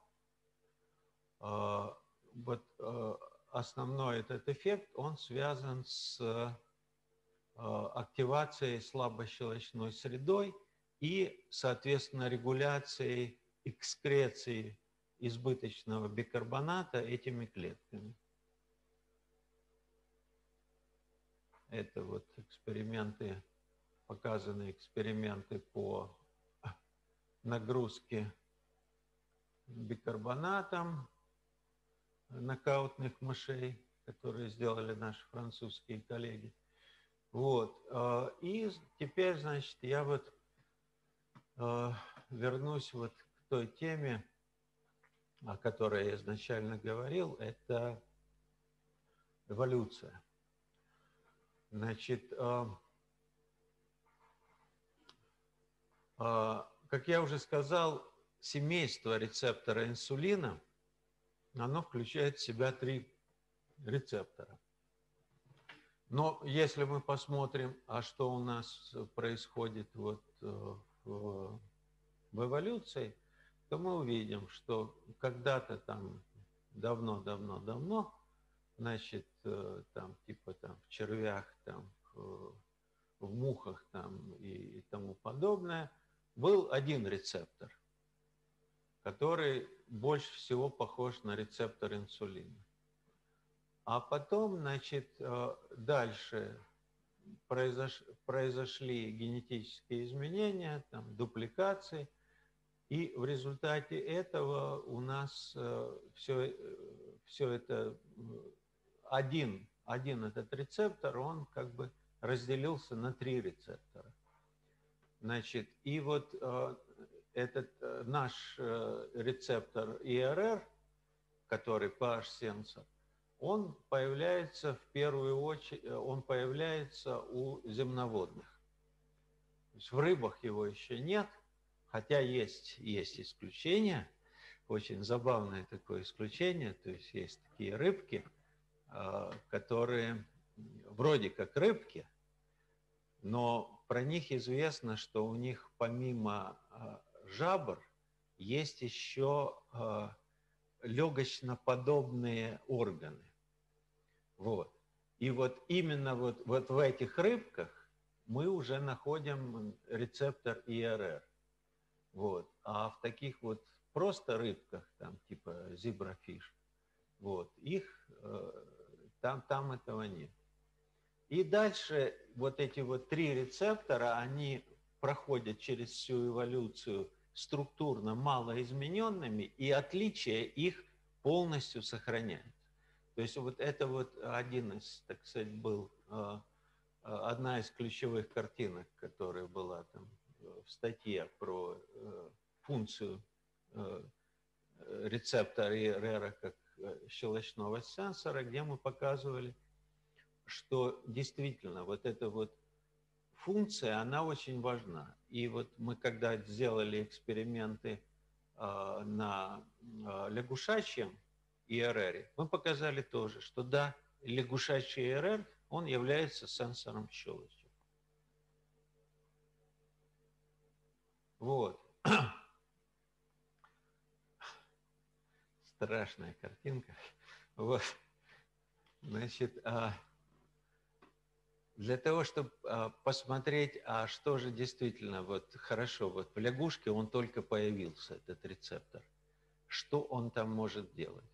вот основной этот эффект, он связан с активацией слабощелочной средой и, соответственно, регуляцией экскреции избыточного бикарбоната этими клетками. Это вот эксперименты, показаны эксперименты по нагрузке бикарбонатом нокаутных мышей, которые сделали наши французские коллеги. Вот. И теперь, значит, я вот вернусь вот к той теме, о которой я изначально говорил, это эволюция. Значит, как я уже сказал, семейство рецептора инсулина, оно включает в себя 3 рецептора. Но если мы посмотрим, а что у нас происходит вот в эволюции, то мы увидим, что когда-то там давно, значит, там типа там в червях, там в мухах там и тому подобное, был один рецептор, который больше всего похож на рецептор инсулина. А потом, значит, дальше произошли генетические изменения, там, дупликации, и в результате этого у нас все это, один этот рецептор, он как бы разделился на 3 рецептора. Значит, и вот этот наш рецептор ИРР, который PH-сенсор, он появляется в первую очередь, он появляется у земноводных. То есть в рыбах его еще нет, хотя есть исключения, очень забавное такое исключение, то есть есть такие рыбки, которые вроде как рыбки, но про них известно, что у них помимо жабр есть еще легочноподобные органы. Вот. И вот именно вот в этих рыбках мы уже находим рецептор ИРР. Вот. А в таких вот просто рыбках, там типа зебрафиш, вот, их там этого нет. И дальше вот эти вот 3 рецептора, они проходят через всю эволюцию структурно малоизмененными, и отличия их полностью сохраняются. То есть вот это вот один из, так сказать, был одна из ключевых картинок, которая была там в статье про функцию рецептора ИРР как щелочного сенсора, где мы показывали, что действительно вот эта вот функция, она очень важна. И вот мы когда сделали эксперименты на лягушачьем ИРР, мы показали тоже, что да, лягушачий ИРР, он является сенсором щелочи. Вот. Страшная картинка. Вот. Значит, для того, чтобы посмотреть, а что же действительно вот хорошо, вот в лягушке он только появился, этот рецептор. Что он там может делать?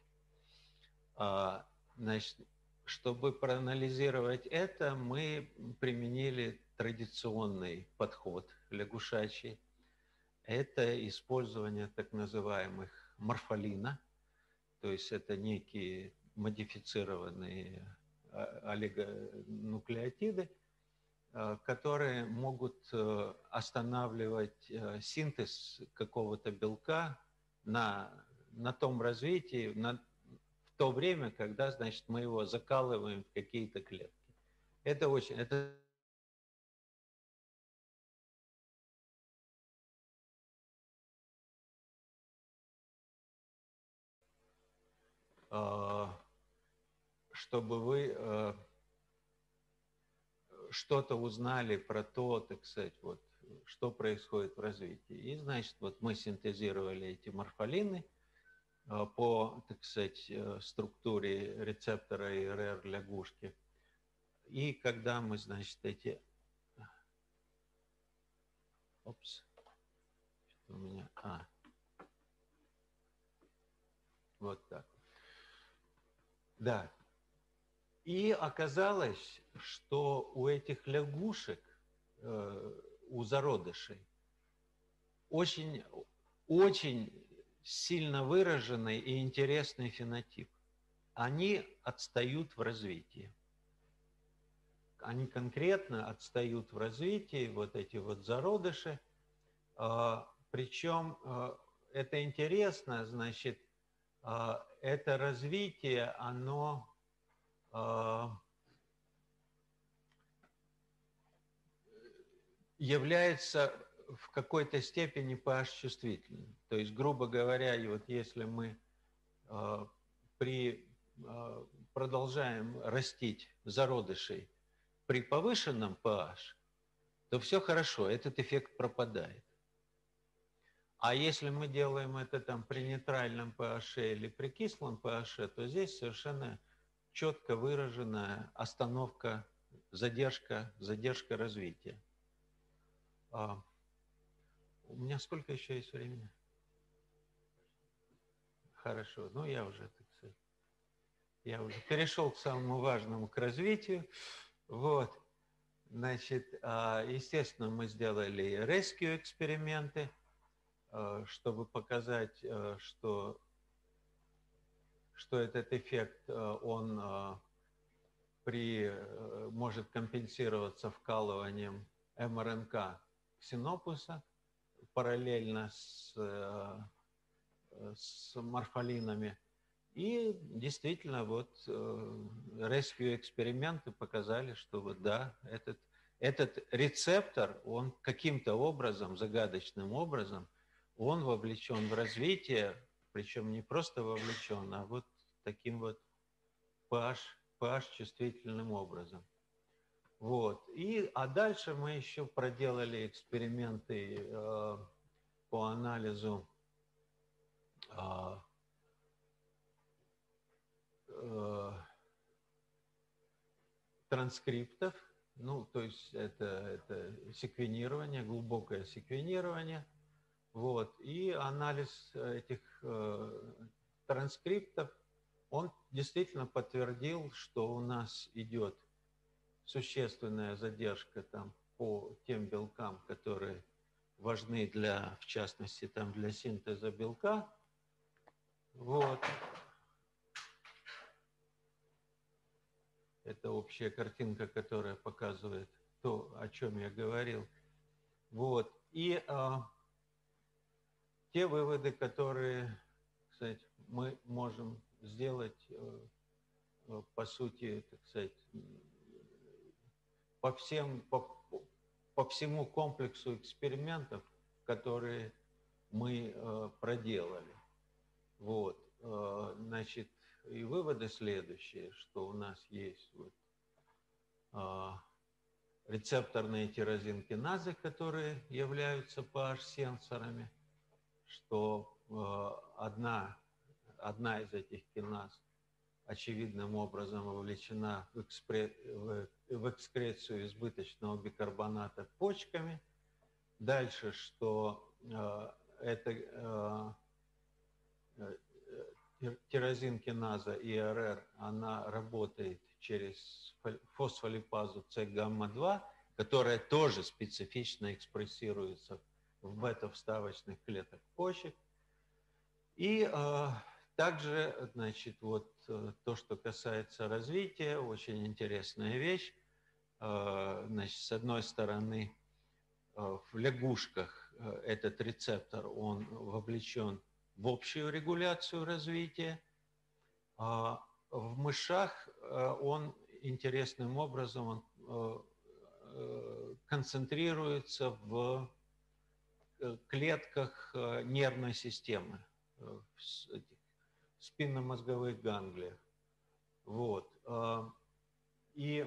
Значит, чтобы проанализировать это, мы применили традиционный подход лягушачий. Это использование так называемых морфолина, то есть это некие модифицированные олигонуклеотиды, которые могут останавливать синтез какого-то белка на том развитии, в то время, когда, значит, мы его закалываем в какие-то клетки. Это очень... чтобы вы что-то узнали про то, так сказать, вот, что происходит в развитии. И, значит, вот мы синтезировали эти морфолины по, так сказать, структуре рецептора ИРР лягушки. И когда мы, значит, эти... Опс. Что у меня... Вот так. Да. И оказалось, что у этих лягушек, у зародышей, очень сильно выраженный и интересный фенотип. Они отстают в развитии. Они конкретно отстают в развитии, вот эти вот зародыши. Причем это интересно, значит, это развитие, оно является в какой-то степени pH-чувствительным. То есть, грубо говоря, вот если мы продолжаем растить зародышей при повышенном pH, то все хорошо, этот эффект пропадает. А если мы делаем это там при нейтральном pH или при кислом pH, то здесь совершенно четко выраженная остановка, задержка развития. У меня сколько еще есть времени? Хорошо, ну я уже, так сказать, перешел к самому важному, к развитию. Вот, значит, естественно, мы сделали rescue эксперименты, чтобы показать, что этот эффект, он может компенсироваться вкалыванием МРНК ксенопуса параллельно с морфолинами. И действительно, вот rescue эксперименты показали, что вот да, этот рецептор, он каким-то образом, загадочным образом, он вовлечен в развитие, причем не просто вовлечен, а вот таким вот pH pH-чувствительным образом. Вот. А дальше мы еще проделали эксперименты по анализу транскриптов, ну, то есть это секвенирование, глубокое секвенирование, вот, и анализ этих транскриптов, он действительно подтвердил, что у нас идет существенная задержка там по тем белкам, которые важны для, в частности, там для синтеза белка, вот. Это общая картинка, которая показывает то, о чем я говорил. Вот. И те выводы, которые, кстати, мы можем сделать, по сути, так сказать, по всему комплексу экспериментов, которые мы проделали. Вот. Значит, и выводы следующие, что у нас есть вот, рецепторные тирозинкиназы, которые являются pH-сенсорами, что одна из этих киназ очевидным образом вовлечена в экскрецию избыточного бикарбоната почками. Дальше, что эта тирозинкиназа ИРР, она работает через фосфолипазу С-гамма-2, которая тоже специфично экспрессируется в бета-вставочных клетках почек. И также, значит, вот то, что касается развития, очень интересная вещь. Значит, с одной стороны, в лягушках этот рецептор, он вовлечен в общую регуляцию развития. А в мышах он интересным образом концентрируется в клетках нервной системы, в спинномозговых ганглиях. Вот. И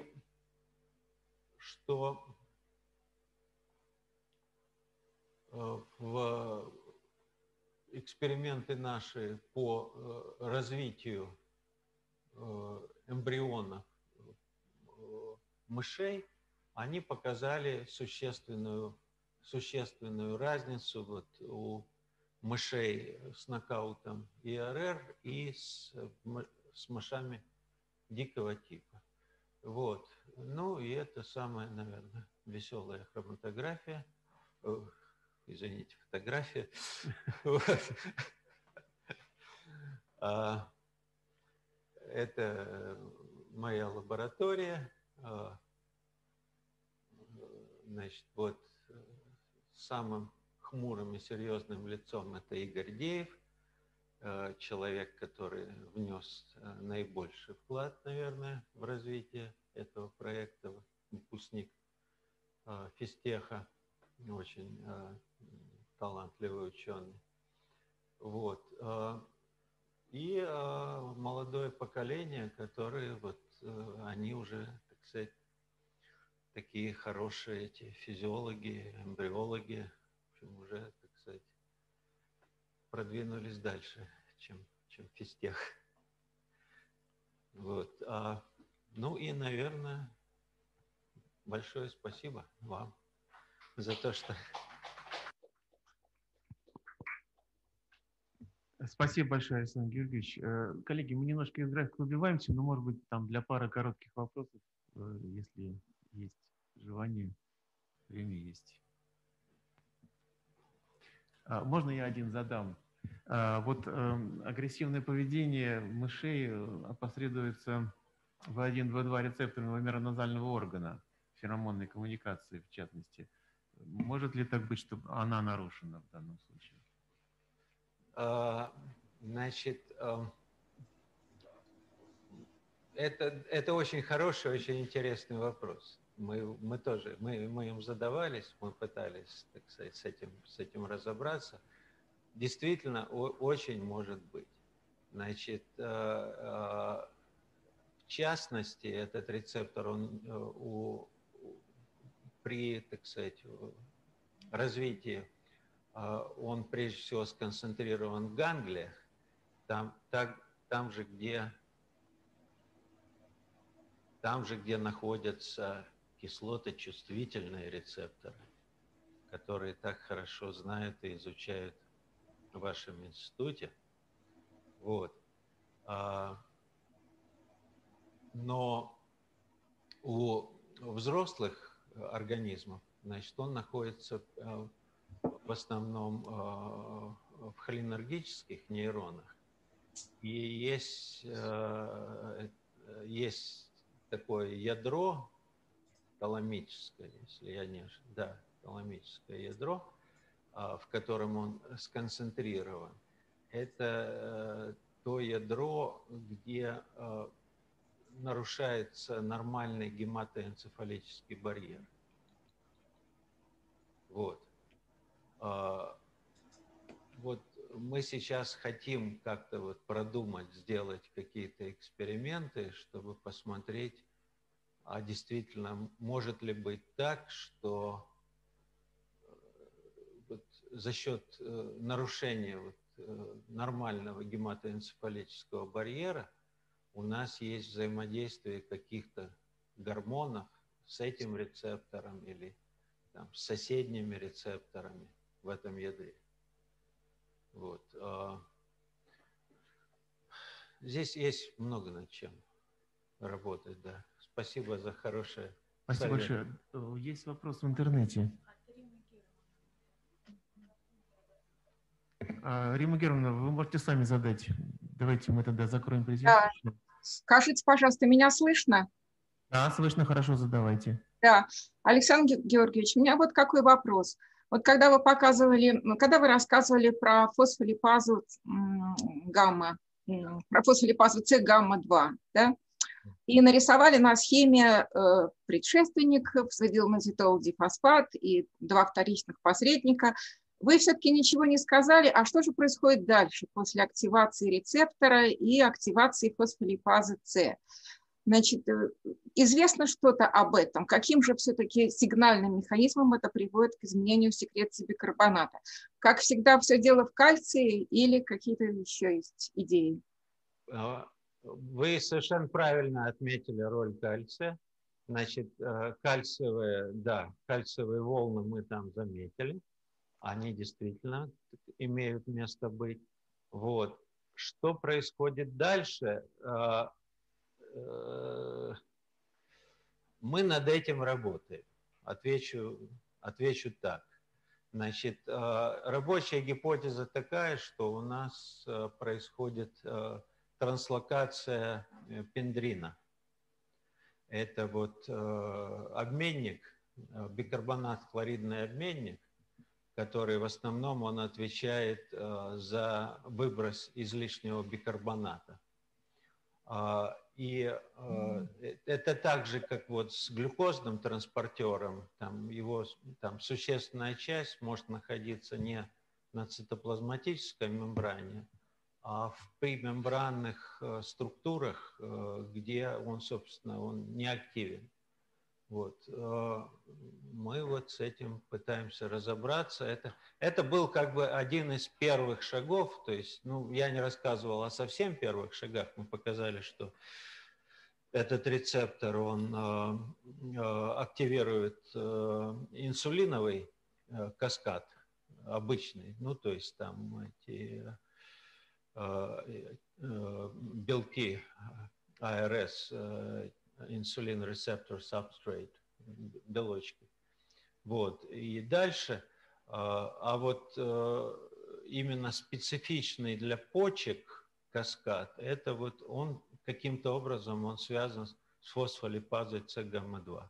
что в эксперименты наши по развитию эмбрионов мышей, они показали существенную разницу вот у мышей с нокаутом ИРР и с мышами дикого типа. Вот. Ну и это самая, наверное, веселая хроматография. Извините, фотография. Это моя лаборатория. Значит, вот самым хмурым и серьезным лицом это Игорь Деев, человек, который внес наибольший вклад, наверное, в развитие этого проекта, выпускник физтеха, очень талантливый ученый. Вот. И молодое поколение, которые вот они уже, так сказать, такие хорошие эти физиологи, эмбриологи, в общем, уже, так сказать, продвинулись дальше, чем физтех. Вот. Ну и, наверное, большое спасибо вам за то, что... Спасибо большое, Александр Георгиевич. Коллеги, мы немножко из графика выбиваемся, но, может быть, там для пары коротких вопросов, если есть желание, время есть. Можно я один задам? Вот агрессивное поведение мышей опосредуется В1, В2 рецепторного мероназального органа, феромонной коммуникации в частности. Может ли так быть, что она нарушена в данном случае? Значит, это очень хороший, очень интересный вопрос. Мы им задавались, мы пытались, так сказать, с этим разобраться. Действительно, очень может быть. Значит, в частности, этот рецептор, он при, так сказать, развитии, он прежде всего сконцентрирован в ганглиях, там же, где находятся кислоточувствительные рецепторы, которые так хорошо знают и изучают в вашем институте. Вот. Но у взрослых организмов, значит, он находится в основном в холинергических нейронах. И есть такое ядро таламическое, если я не ошибаюсь, да, таламическое ядро, в котором он сконцентрирован. Это то ядро, где нарушается нормальный гематоэнцефалический барьер. Вот. Вот мы сейчас хотим как-то вот продумать, сделать какие-то эксперименты, чтобы посмотреть, а действительно может ли быть так, что вот за счет нарушения нормального гематоэнцефалического барьера у нас есть взаимодействие каких-то гормонов с этим рецептором или там, с соседними рецепторами в этом ядре. Вот. Здесь есть много над чем работать, да. Спасибо за хорошее. Спасибо большое. Есть вопрос в интернете. Римма Германовна, вы можете сами задать. Давайте мы тогда закроем презентацию. Да. Скажите, пожалуйста, меня слышно? Да, слышно хорошо, задавайте. Да. Александр Георгиевич, у меня вот какой вопрос. Вот когда вы рассказывали про фосфолипазу гамма, про фосфолипазу С гамма-2, да, и нарисовали на схеме предшественник, фосфодиэлмазитол дифосфат и два вторичных посредника, вы все-таки ничего не сказали, а что же происходит дальше после активации рецептора и активации фосфолипазы С? Значит, известно что-то об этом? Каким же все-таки сигнальным механизмом это приводит к изменению секреции бикарбоната? Как всегда, все дело в кальции или какие-то еще есть идеи? Вы совершенно правильно отметили роль кальция. Значит, кальциевые волны мы там заметили. Они действительно имеют место быть. Вот. Что происходит дальше? Мы над этим работаем. Отвечу так. Значит, рабочая гипотеза такая, что у нас происходит транслокация пендрина. Это вот обменник, бикарбонат, хлоридный обменник, который в основном он отвечает за выброс излишнего бикарбоната. И это так же, как вот с глюкозным транспортером, там существенная часть может находиться не на цитоплазматической мембране, а в примембранных структурах, где он, собственно, он не активен. Вот. Мы вот с этим пытаемся разобраться. Это был как бы один из первых шагов, то есть, ну, я не рассказывал о совсем первых шагах, мы показали, что этот рецептор, он активирует инсулиновый каскад обычный, ну, то есть там эти белки АРС, инсулин рецептор сабстрейт, белочки. Вот. И дальше, вот именно специфичный для почек каскад, это вот он каким-то образом он связан с фосфолипазой С гамма-2.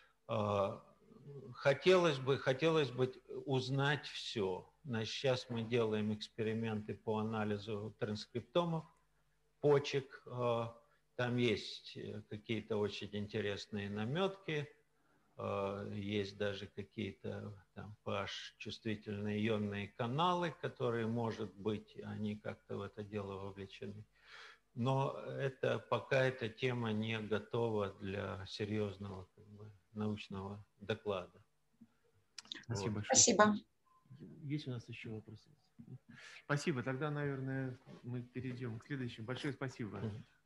Хотелось бы узнать все. Значит, сейчас мы делаем эксперименты по анализу транскриптомов почек. Там есть какие-то очень интересные наметки, есть даже какие-то там pH-чувствительные ионные каналы, которые, может быть, они как-то в это дело вовлечены. Но пока эта тема не готова для серьезного научного доклада. Спасибо Вот. большое. Спасибо. Есть у нас еще вопросы? Спасибо. Тогда, наверное, мы перейдем к следующему. Большое спасибо.